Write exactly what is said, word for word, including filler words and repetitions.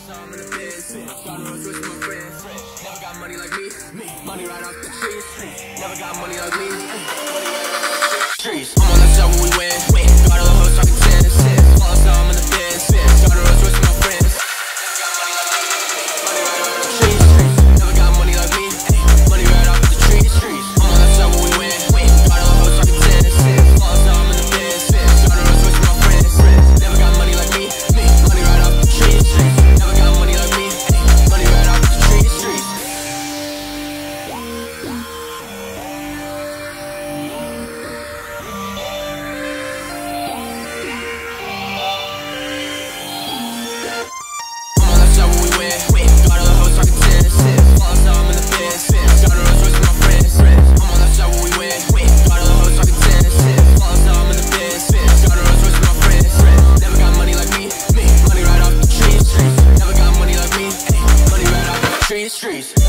I'm in the biz. Got a Rolls Royce with my friends. Never got money like me. Money right off the trees. Never got money like me. Money right off the trees. I'm on that side when we win. Got all the hoes talking tennis. All the I'm in the biz. Got a Rolls Royce with my friends. Never got money like me. Money right off the trees. Never got money like me. Money right off the trees. I'm on that side when we win. Got all the hoes talking tennis. All the I'm in the biz. Got a Rolls Royce with my friends. Never got money like me. Money right off the trees. Never got money like me. Money right off the trees. I'm on that side when we win. Got all the hoes talking tennis. All the I'm in the biz. Got a Rolls Royce with my friends. I'm on that side when we win. Got all the hoes talking tennis. All the I'm in the biz. Got a Rolls Royce with my friends. Never got money like me. Money right off the trees. Never got money like me. Money right off the trees.